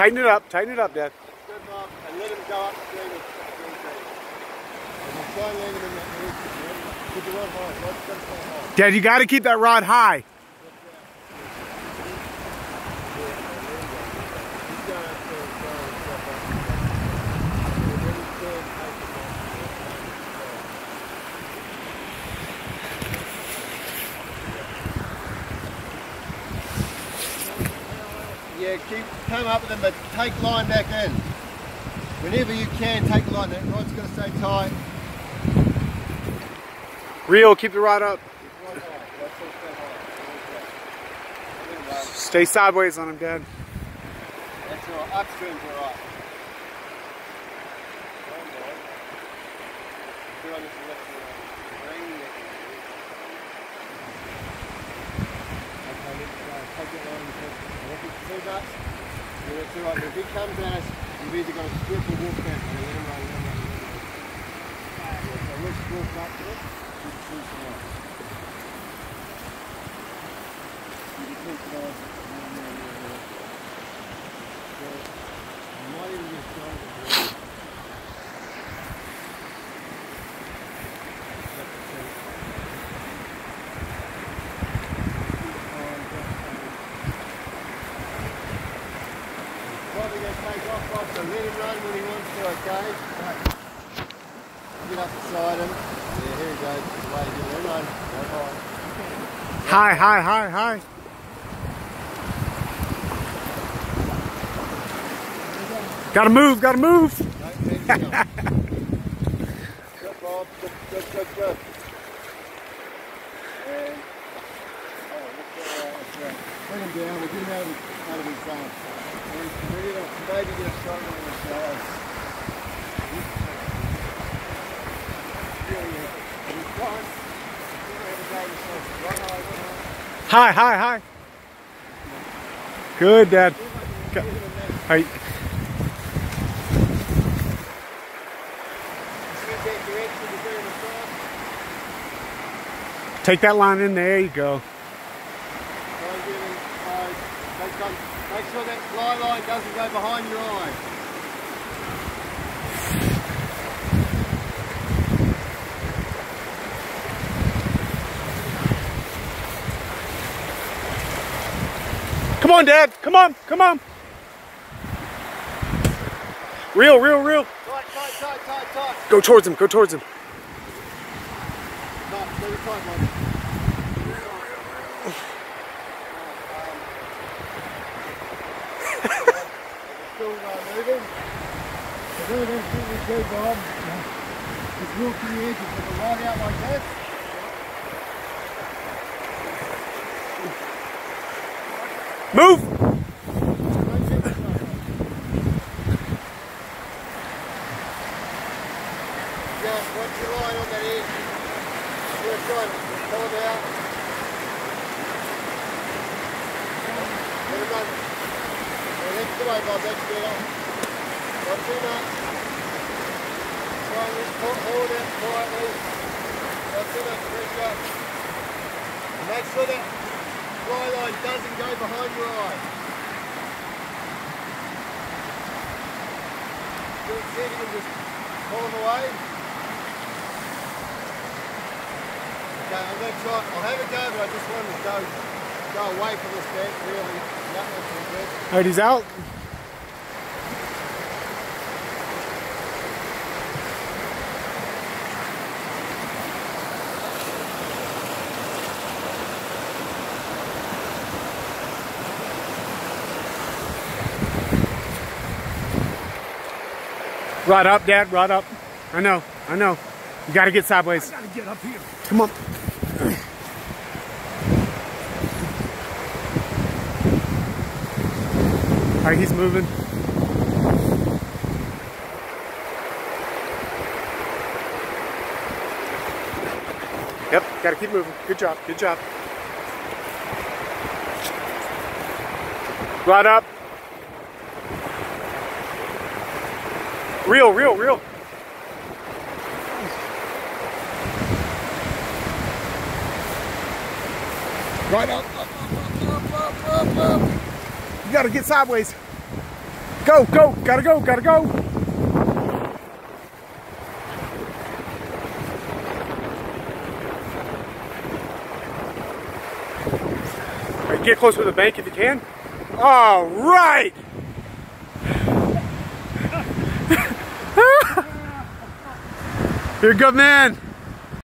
Tighten it up, Dad. Strip him up and let him go upstream of and we'll try and land him in that move. Keep the rod high. Rod's got to stay high. Dad, you got to keep that rod high. Yeah, come up with them, but take line back in. Whenever you can, take the line. That rod's got to stay tight. Reel, keep the rod up. Stay sideways on him, Dad. That's all right. Upstream's all right. That's all right. If he comes at us, you've either got to strip or walk back. So let's walk up to it. Probably going to take off, so let him run when he wants to, okay? Get up beside him. Yeah, here he goes. Just wait to get him run. High, high, high, high. Gotta move, gotta move. Good, Bob. Good. And, bring him down. We'll get him out of his zone. Ready to maybe get a shot on the sides. High, high, high. Good, Dad. Hey. Take that line in, there you go. Make sure that fly line doesn't go behind your eye. Come on, Dad. Come on, come on. Reel, reel, reel. Tight. Go towards him, go towards him. Tight, man. Still moving. Everything's pretty good, Bob. Just walk to the edge and put the rod out like that. Move! Yeah, watch your line on that edge. Work on it. Pull it out. Let it run. That's the way, Bob. That's better. Not too much. Try and just hold it quietly. Not too much pressure. And make sure that fly line doesn't go behind your eye. Just setting and just pull them away. Okay, I'm going to try. I'll have a go, but I just want to go away from this bed, really. Nothing too good. Alright, he's out. Rod up, Dad, rod up. I know. You gotta get sideways. I gotta get up here. Come on. Alright, he's moving. Yep, gotta keep moving. Good job, good job. Rod up. Reel. Right up. You gotta get sideways. Go, go, gotta go, gotta go. All right, get close to the bank if you can. All right. You're a good man.